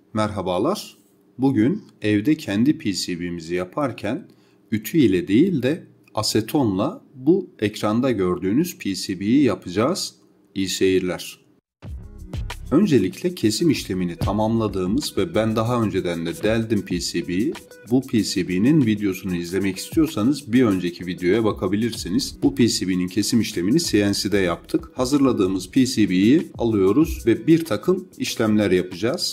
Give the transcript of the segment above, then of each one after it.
Merhabalar. Bugün evde kendi PCB'mizi yaparken ütü ile değil de asetonla bu ekranda gördüğünüz PCB'yi yapacağız. İyi seyirler. Öncelikle kesim işlemini tamamladığımız ve ben daha önceden de deldim PCB'yi. Bu PCB'nin videosunu izlemek istiyorsanız bir önceki videoya bakabilirsiniz. Bu PCB'nin kesim işlemini CNC'de yaptık. Hazırladığımız PCB'yi alıyoruz ve bir takım işlemler yapacağız.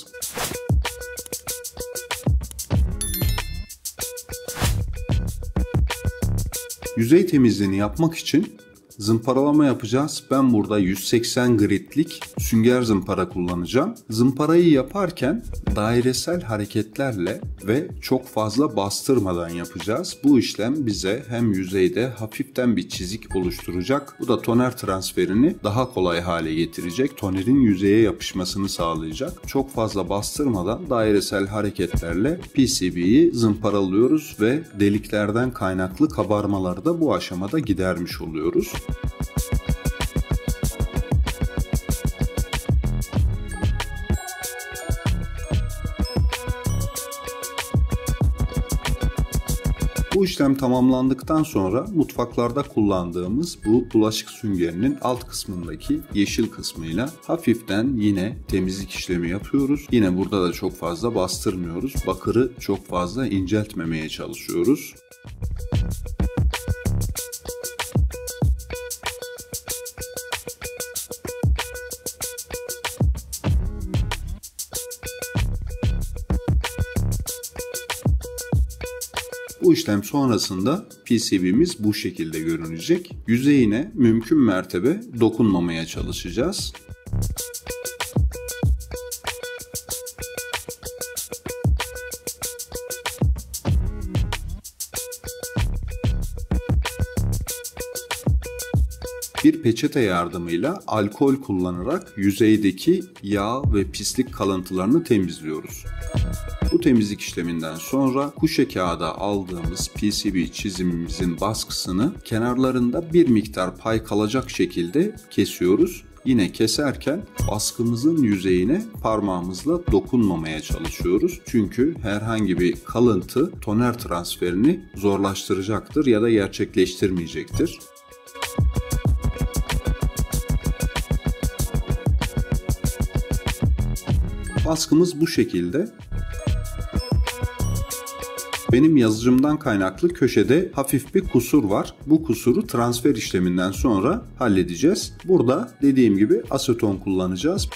Yüzey temizliğini yapmak için zımparalama yapacağız. Ben burada 180 gritlik sünger zımpara kullanacağım. Zımparayı yaparken dairesel hareketlerle ve çok fazla bastırmadan yapacağız. Bu işlem bize hem yüzeyde hafiften bir çizik oluşturacak. Bu da toner transferini daha kolay hale getirecek. Tonerin yüzeye yapışmasını sağlayacak. Çok fazla bastırmadan dairesel hareketlerle PCB'yi zımparalıyoruz ve deliklerden kaynaklı kabarmaları da bu aşamada gidermiş oluyoruz. Bu işlem tamamlandıktan sonra mutfaklarda kullandığımız bu bulaşık süngerinin alt kısmındaki yeşil kısmıyla hafiften yine temizlik işlemi yapıyoruz. Yine burada da çok fazla bastırmıyoruz. Bakırı çok fazla inceltmemeye çalışıyoruz. Bu işlem sonrasında PCB'miz bu şekilde görünecek. Yüzeyine mümkün mertebe dokunmamaya çalışacağız. Bir peçete yardımıyla alkol kullanarak yüzeydeki yağ ve pislik kalıntılarını temizliyoruz. Bu temizlik işleminden sonra kuşe kağıda aldığımız PCB çizimimizin baskısını kenarlarında bir miktar pay kalacak şekilde kesiyoruz. Yine keserken baskımızın yüzeyine parmağımızla dokunmamaya çalışıyoruz. Çünkü herhangi bir kalıntı toner transferini zorlaştıracaktır ya da gerçekleştirmeyecektir. Baskımız bu şekilde. Benim yazıcımdan kaynaklı köşede hafif bir kusur var. Bu kusuru transfer işleminden sonra halledeceğiz. Burada dediğim gibi aseton kullanacağız.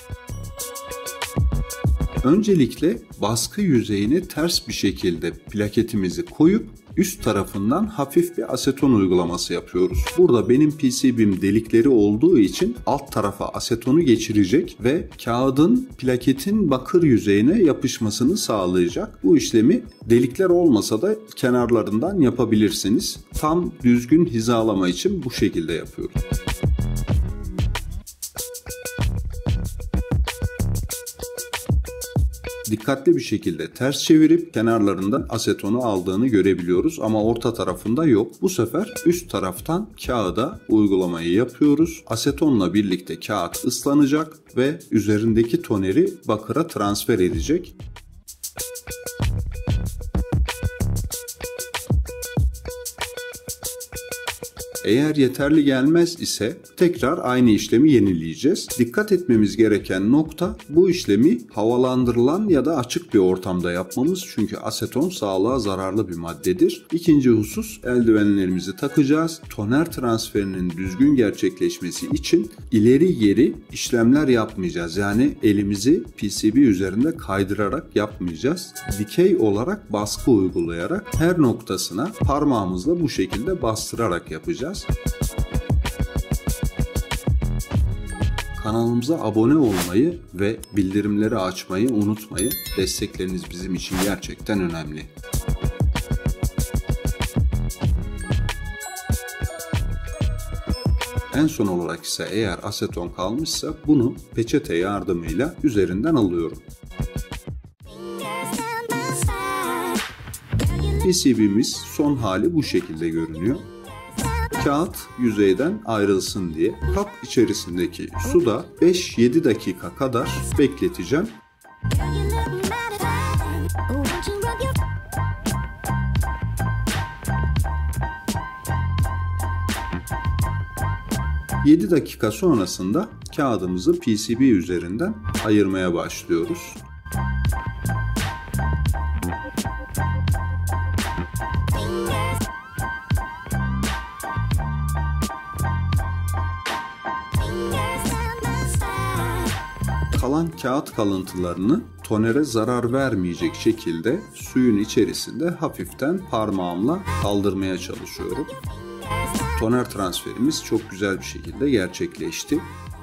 Öncelikle baskı yüzeyine ters bir şekilde plaketimizi koyup üst tarafından hafif bir aseton uygulaması yapıyoruz. Burada benim PCB'm delikleri olduğu için alt tarafa asetonu geçirecek ve kağıdın plaketin bakır yüzeyine yapışmasını sağlayacak. Bu işlemi delikler olmasa da kenarlarından yapabilirsiniz. Tam düzgün hizalama için bu şekilde yapıyorum. Dikkatli bir şekilde ters çevirip kenarlarından asetonu aldığını görebiliyoruz ama orta tarafında yok. Bu sefer üst taraftan kağıda uygulamayı yapıyoruz. Asetonla birlikte kağıt ıslanacak ve üzerindeki toneri bakıra transfer edecek. Eğer yeterli gelmez ise tekrar aynı işlemi yenileyeceğiz. Dikkat etmemiz gereken nokta bu işlemi havalandırılan ya da açık bir ortamda yapmamız. Çünkü aseton sağlığa zararlı bir maddedir. İkinci husus, eldivenlerimizi takacağız. Toner transferinin düzgün gerçekleşmesi için ileri geri işlemler yapmayacağız. Yani elimizi PCB üzerinde kaydırarak yapmayacağız. Dikey olarak baskı uygulayarak her noktasına parmağımızla bu şekilde bastırarak yapacağız. Kanalımıza abone olmayı ve bildirimleri açmayı unutmayın. Destekleriniz bizim için gerçekten önemli. En son olarak ise eğer aseton kalmışsa bunu peçete yardımıyla üzerinden alıyorum. PCB'miz son hali bu şekilde görünüyor. Kağıt yüzeyden ayrılsın diye kap içerisindeki suda 5-7 dakika kadar bekleteceğim. won't you rub your 7 dakika sonrasında kağıdımızı PCB üzerinden ayırmaya başlıyoruz. Kalan kağıt kalıntılarını tonere zarar vermeyecek şekilde suyun içerisinde hafiften parmağımla kaldırmaya çalışıyorum. Toner transferimiz çok güzel bir şekilde gerçekleşti.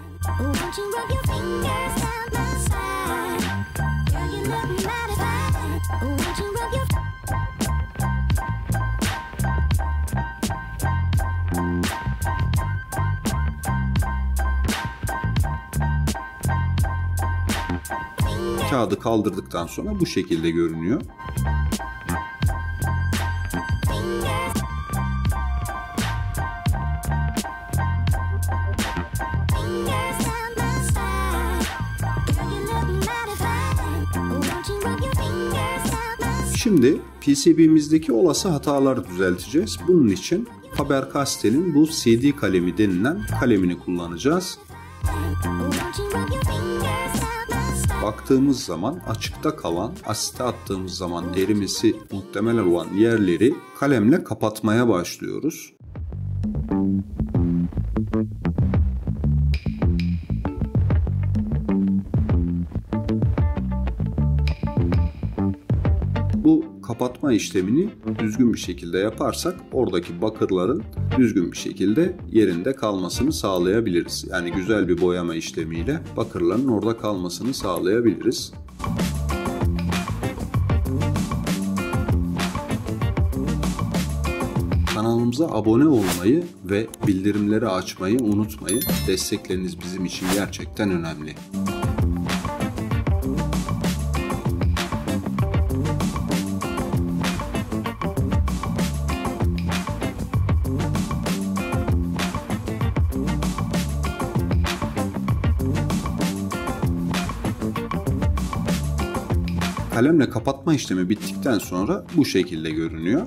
Kağıdı kaldırdıktan sonra bu şekilde görünüyor. Şimdi PCB'mizdeki olası hataları düzelteceğiz. Bunun için Faber-Castell'in bu CD kalemi denilen kalemini kullanacağız. Baktığımız zaman açıkta kalan, asite attığımız zaman erimesi muhtemel olan yerleri kalemle kapatmaya başlıyoruz. Bu kapatma işlemini düzgün bir şekilde yaparsak oradaki bakırların düzgün bir şekilde yerinde kalmasını sağlayabiliriz. Yani güzel bir boyama işlemiyle bakırların orada kalmasını sağlayabiliriz. Kanalımıza abone olmayı ve bildirimleri açmayı unutmayın. Destekleriniz bizim için gerçekten önemli. Kalemle kapatma işlemi bittikten sonra bu şekilde görünüyor.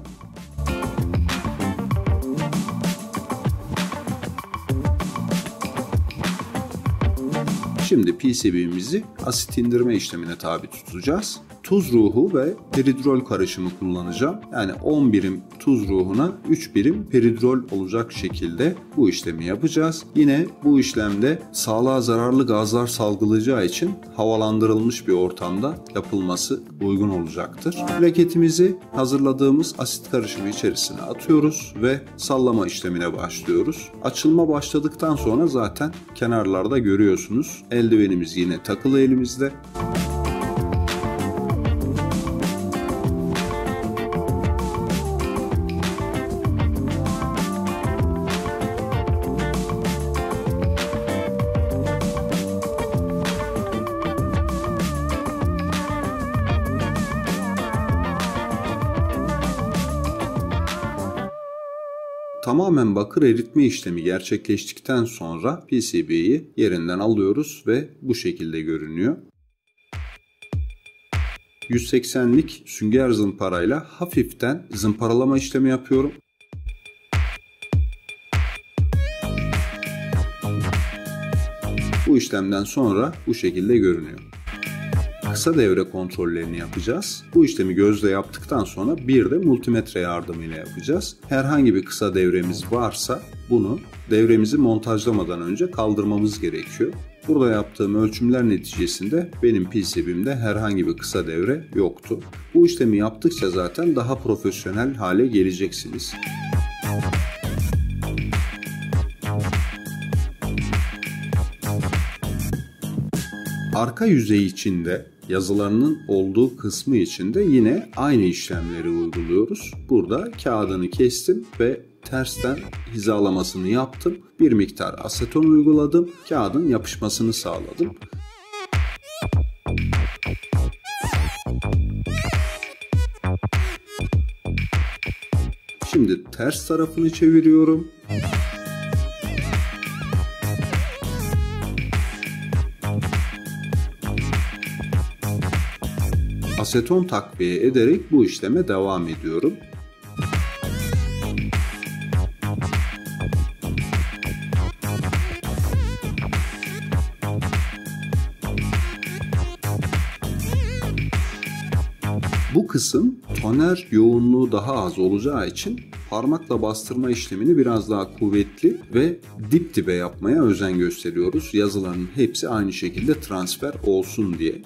Şimdi PCB'mizi asit indirme işlemine tabi tutacağız. Tuz ruhu ve peridrol karışımı kullanacağım. Yani 10 birim tuz ruhuna 3 birim peridrol olacak şekilde bu işlemi yapacağız. Yine bu işlemde sağlığa zararlı gazlar salgılayacağı için havalandırılmış bir ortamda yapılması uygun olacaktır. Plaketimizi hazırladığımız asit karışımı içerisine atıyoruz ve sallama işlemine başlıyoruz. Açılma başladıktan sonra zaten kenarlarda görüyorsunuz. Eldivenimiz yine takılı elimizde. Tamamen bakır eritme işlemi gerçekleştikten sonra PCB'yi yerinden alıyoruz ve bu şekilde görünüyor. 180'lik sünger zımparayla hafiften zımparalama işlemi yapıyorum. Bu işlemden sonra bu şekilde görünüyor. Kısa devre kontrollerini yapacağız. Bu işlemi gözle yaptıktan sonra bir de multimetre yardımıyla yapacağız. Herhangi bir kısa devremiz varsa bunu devremizi montajlamadan önce kaldırmamız gerekiyor. Burada yaptığım ölçümler neticesinde benim PCB'imde herhangi bir kısa devre yoktu. Bu işlemi yaptıkça zaten daha profesyonel hale geleceksiniz. Arka yüzey içinde yazılarının olduğu kısmı içinde yine aynı işlemleri uyguluyoruz. Burada kağıdını kestim ve tersten hizalamasını yaptım. Bir miktar aseton uyguladım. Kağıdın yapışmasını sağladım. Şimdi ters tarafını çeviriyorum. Aseton takviye ederek bu işleme devam ediyorum. Bu kısım toner yoğunluğu daha az olacağı için parmakla bastırma işlemini biraz daha kuvvetli ve dip dibe yapmaya özen gösteriyoruz. Yazıların hepsi aynı şekilde transfer olsun diye.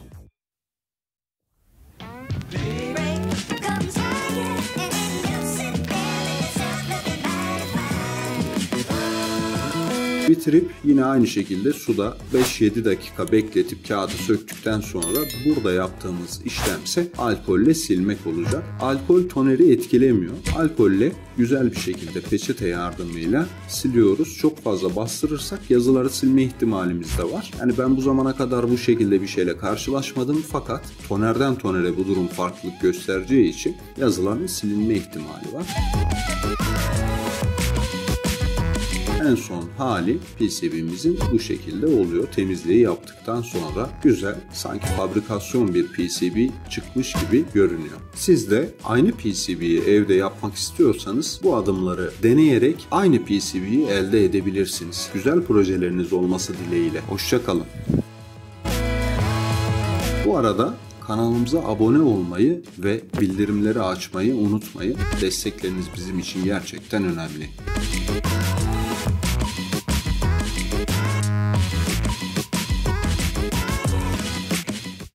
Bitirip yine aynı şekilde suda 5-7 dakika bekletip kağıdı söktükten sonra burada yaptığımız işlemse alkolle silmek olacak. Alkol toneri etkilemiyor. Alkolle güzel bir şekilde peçete yardımıyla siliyoruz. Çok fazla bastırırsak yazıları silme ihtimalimiz de var. Yani ben bu zamana kadar bu şekilde bir şeyle karşılaşmadım fakat tonerden tonere bu durum farklılık göstereceği için yazıların silinme ihtimali var. En son hali PCB'mizin bu şekilde oluyor. Temizliği yaptıktan sonra güzel, sanki fabrikasyon bir PCB çıkmış gibi görünüyor. Siz de aynı PCB'yi evde yapmak istiyorsanız bu adımları deneyerek aynı PCB'yi elde edebilirsiniz. Güzel projeleriniz olması dileğiyle. Hoşça kalın. Bu arada kanalımıza abone olmayı ve bildirimleri açmayı unutmayın. Destekleriniz bizim için gerçekten önemli.